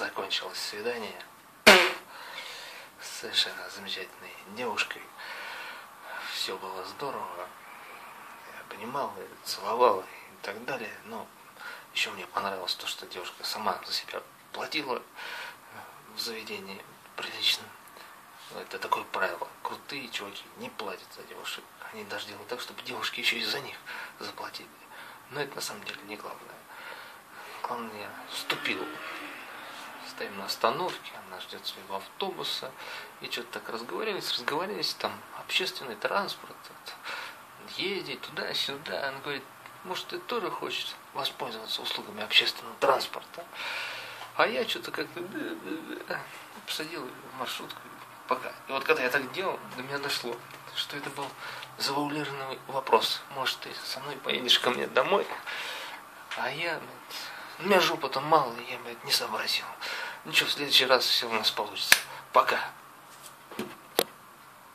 закончилось свидание с совершенно замечательной девушкой. Все было здорово. Я понимал, и целовал и так далее. Но еще мне понравилось то, что девушка сама за себя платила в заведении приличном. Это такое правило. Крутые чуваки не платят за девушек. Они даже делают так, чтобы девушки еще и за них заплатили. Но это на самом деле не главное. Главное, я вступил. Стоим на остановке, она ждет своего автобуса. И что-то так разговаривались, там общественный транспорт. Ездить туда-сюда. Она говорит, может, ты тоже хочешь воспользоваться услугами общественного транспорта? А я что-то как-то посадил в маршрутку. Пока. И вот когда я так делал, до меня дошло, что это был завуалированный вопрос. Может, ты со мной поедешь ко мне домой? А я, у меня жопа там мало, и я, не сообразил. Ничего, в следующий раз все у нас получится. Пока.